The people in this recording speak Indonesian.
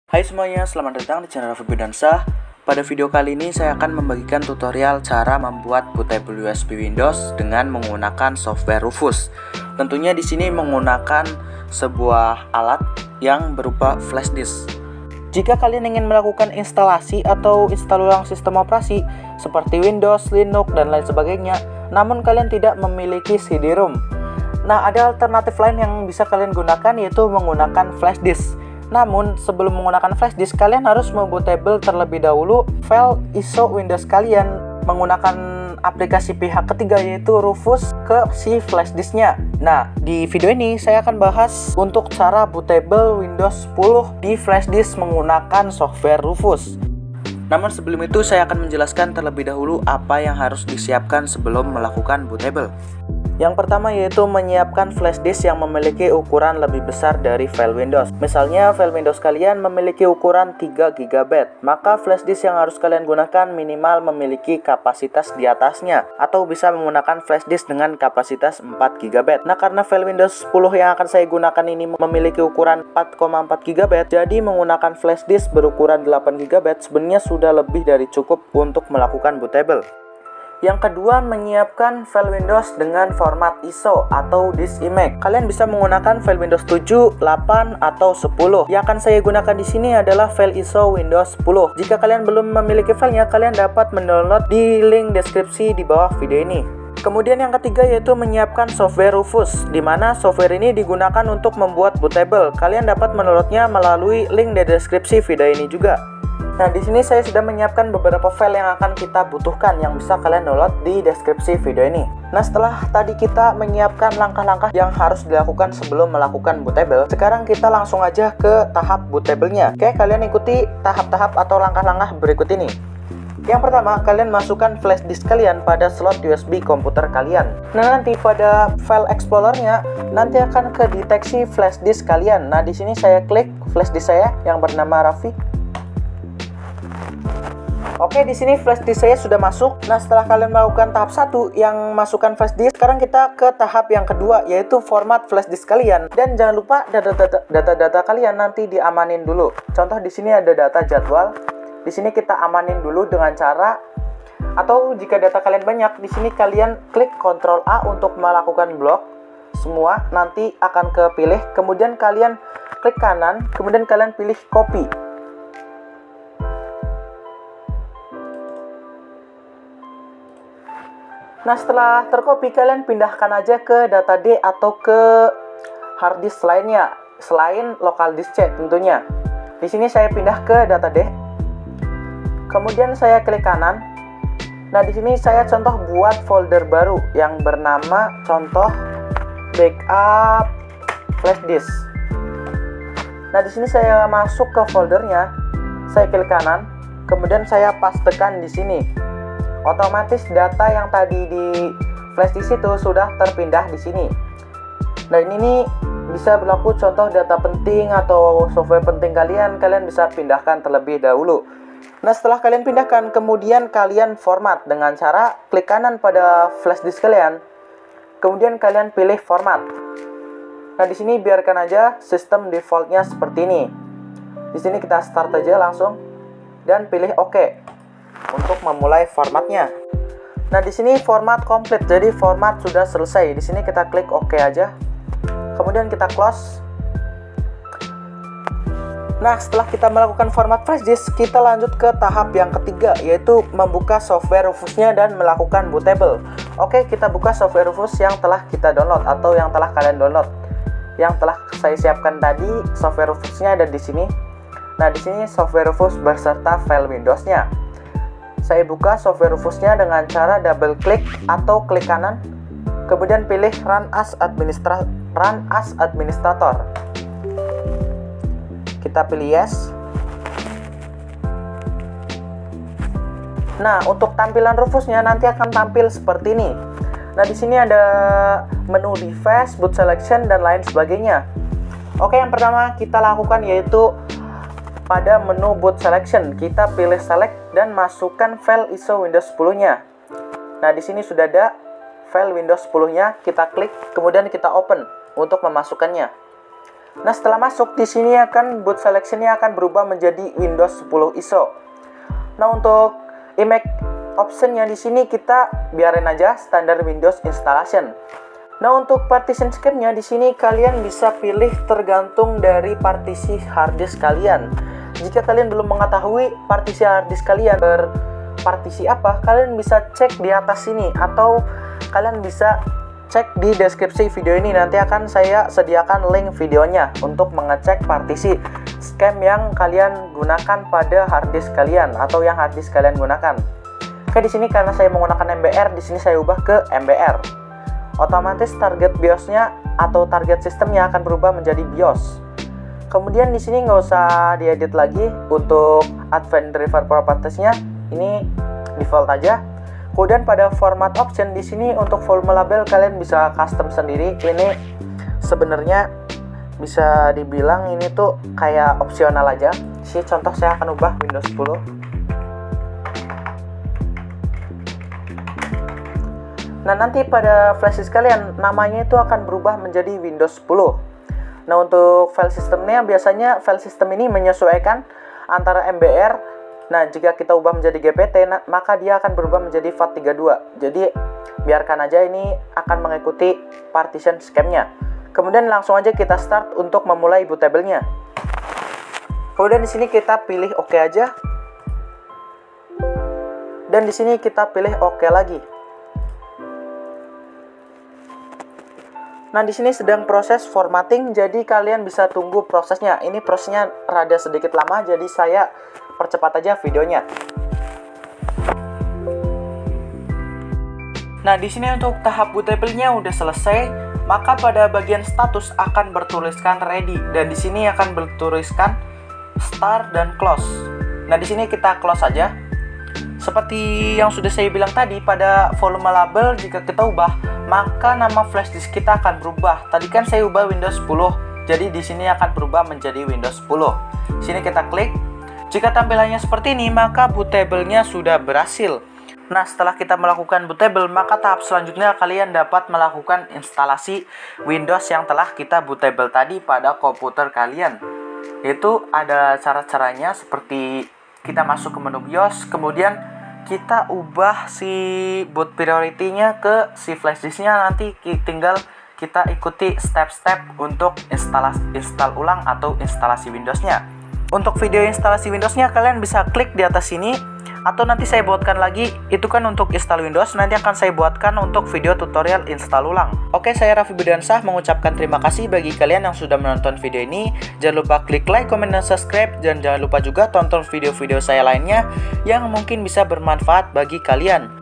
Hai semuanya, selamat datang di channel Raffi Bidansyah. Pada video kali ini saya akan membagikan tutorial cara membuat bootable USB Windows dengan menggunakan software Rufus. Tentunya di sini menggunakan sebuah alat yang berupa flash disk. Jika kalian ingin melakukan instalasi atau install ulang sistem operasi seperti Windows, Linux, dan lain sebagainya, namun kalian tidak memiliki CD-ROM. Nah, ada alternatif lain yang bisa kalian gunakan, yaitu menggunakan flash disk. Namun, sebelum menggunakan flash disk, kalian harus membootable terlebih dahulu file ISO Windows kalian menggunakan aplikasi pihak ketiga, yaitu Rufus, ke si flash disknya. Nah, di video ini saya akan bahas untuk cara bootable Windows 10 di flash disk menggunakan software Rufus. Namun sebelum itu saya akan menjelaskan terlebih dahulu apa yang harus disiapkan sebelum melakukan bootable. Yang pertama yaitu menyiapkan flash disk yang memiliki ukuran lebih besar dari file Windows. Misalnya file Windows kalian memiliki ukuran 3 GB, maka flash disk yang harus kalian gunakan minimal memiliki kapasitas di atasnya, atau bisa menggunakan flash disk dengan kapasitas 4 GB. Nah, karena file Windows 10 yang akan saya gunakan ini memiliki ukuran 4,4 GB, jadi menggunakan flash disk berukuran 8 GB sebenarnya sudah lebih dari cukup untuk melakukan bootable. Yang kedua, menyiapkan file Windows dengan format ISO atau disk image. Kalian bisa menggunakan file Windows 7, 8, atau 10. Yang akan saya gunakan di sini adalah file ISO Windows 10. Jika kalian belum memiliki filenya, kalian dapat mendownload di link deskripsi di bawah video ini. Kemudian yang ketiga yaitu menyiapkan software Rufus, di mana software ini digunakan untuk membuat bootable. Kalian dapat mendownloadnya melalui link di deskripsi video ini juga. Nah, di sini saya sudah menyiapkan beberapa file yang akan kita butuhkan yang bisa kalian download di deskripsi video ini. Nah, setelah tadi kita menyiapkan langkah-langkah yang harus dilakukan sebelum melakukan bootable, sekarang kita langsung aja ke tahap bootable-nya. Oke, kalian ikuti tahap-tahap atau langkah-langkah berikut ini. Yang pertama, kalian masukkan flash disk kalian pada slot USB komputer kalian. Nah, nanti pada file explorer-nya nanti akan kedeteksi flash disk kalian. Nah, di sini saya klik flash disk saya yang bernama Raffi. Oke, di sini flash disk saya sudah masuk. Nah, setelah kalian melakukan tahap 1 yang masukkan flash disk, sekarang kita ke tahap yang kedua, yaitu format flash disk kalian. Dan jangan lupa data-data kalian nanti diamanin dulu. Contoh di sini ada data jadwal. Di sini kita amanin dulu dengan cara, atau jika data kalian banyak, di sini kalian klik Ctrl A untuk melakukan blok semua, nanti akan kepilih. Kemudian kalian klik kanan, kemudian kalian pilih copy. Nah, setelah tercopy, kalian pindahkan aja ke data D atau ke hard disk lainnya selain local disk C tentunya. Di sini saya pindah ke data D. Kemudian saya klik kanan. Nah, di sini saya contoh buat folder baru yang bernama contoh backup flash disk. Nah, di sini saya masuk ke foldernya. Saya klik kanan. Kemudian saya pastekan di sini. Otomatis data yang tadi di flash disk itu sudah terpindah di sini. Nah, ini nih bisa berlaku contoh data penting atau software penting kalian bisa pindahkan terlebih dahulu. Nah, setelah kalian pindahkan, kemudian kalian format dengan cara klik kanan pada flash disk kalian. Kemudian kalian pilih format. Nah, di sini biarkan aja sistem defaultnya seperti ini. Di sini kita start aja langsung dan pilih OK. Untuk memulai formatnya. Nah, di sini format komplit, jadi format sudah selesai. Di sini kita klik OK aja. Kemudian kita close. Nah, setelah kita melakukan format flash disk, kita lanjut ke tahap yang ketiga, yaitu membuka software Rufusnya dan melakukan bootable. Oke, kita buka software Rufus yang telah kita download atau yang telah kalian download. Yang telah saya siapkan tadi, software Rufusnya ada di sini. Nah, di sini software Rufus beserta file Windows-nya. Saya buka software Rufusnya dengan cara double klik atau klik kanan, kemudian pilih Run as Administrator. Kita pilih Yes. Nah, untuk tampilan Rufusnya nanti akan tampil seperti ini. Nah, di sini ada menu device, boot selection, dan lain sebagainya. Oke, yang pertama kita lakukan yaitu pada menu boot selection, kita pilih select dan masukkan file ISO Windows 10-nya. Nah, di sini sudah ada file Windows 10-nya, kita klik, kemudian kita open untuk memasukkannya. Nah, setelah masuk di sini akan boot selection-nya akan berubah menjadi Windows 10 ISO. Nah, untuk image option-nya di sini kita biarin aja standar Windows installation. Nah, untuk partition scheme-nya di sini kalian bisa pilih tergantung dari partisi hard disk kalian. Jika kalian belum mengetahui partisi hard disk kalian berpartisi apa, kalian bisa cek di atas sini atau kalian bisa cek di deskripsi video ini. Nanti akan saya sediakan link videonya untuk mengecek partisi scheme yang kalian gunakan pada hard disk kalian atau yang hard disk kalian gunakan. Oke, di sini karena saya menggunakan MBR, di sini saya ubah ke MBR. Otomatis target BIOS-nya atau target sistemnya akan berubah menjadi BIOS. Kemudian di sini nggak usah diedit lagi untuk Advanced Driver Properties-nya, ini default aja. Kemudian pada format option di sini untuk volume label kalian bisa custom sendiri. Ini sebenarnya bisa dibilang ini tuh kayak opsional aja. Sih contoh saya akan ubah Windows 10. Nah, nanti pada flash disk kalian namanya itu akan berubah menjadi Windows 10. Nah, untuk file sistemnya biasanya file sistem ini menyesuaikan antara MBR. Nah, jika kita ubah menjadi GPT, maka dia akan berubah menjadi FAT32. Jadi, biarkan aja ini akan mengikuti partition scheme-nya. Kemudian langsung aja kita start untuk memulai bootable-nya. Kemudian di sini kita pilih OK aja. Dan di sini kita pilih OK lagi. Nah, di sini sedang proses formatting, jadi kalian bisa tunggu prosesnya. Ini prosesnya rada sedikit lama, jadi saya percepat aja videonya. Nah, di sini untuk tahap bootable-nya udah selesai, maka pada bagian status akan bertuliskan ready dan di sini akan bertuliskan start dan close. Nah, di sini kita close aja. Seperti yang sudah saya bilang tadi, pada volume label jika kita ubah, maka nama flash disk kita akan berubah. Tadi kan saya ubah Windows 10, jadi di sini akan berubah menjadi Windows 10. Sini kita klik. Jika tampilannya seperti ini, maka bootable-nya sudah berhasil. Nah, setelah kita melakukan bootable, maka tahap selanjutnya kalian dapat melakukan instalasi Windows yang telah kita bootable tadi pada komputer kalian. Itu ada cara-caranya seperti kita masuk ke menu BIOS, kemudian kita ubah si boot priority-nya ke si flash disk-nya, nanti tinggal kita ikuti step-step untuk install ulang atau instalasi Windows-nya. Untuk video instalasi Windows-nya kalian bisa klik di atas sini, atau nanti saya buatkan lagi, itu kan untuk install Windows, nanti akan saya buatkan untuk video tutorial install ulang. Oke, saya Raffi Budiansah mengucapkan terima kasih bagi kalian yang sudah menonton video ini. Jangan lupa klik like, comment, dan subscribe, dan jangan lupa juga tonton video-video saya lainnya yang mungkin bisa bermanfaat bagi kalian.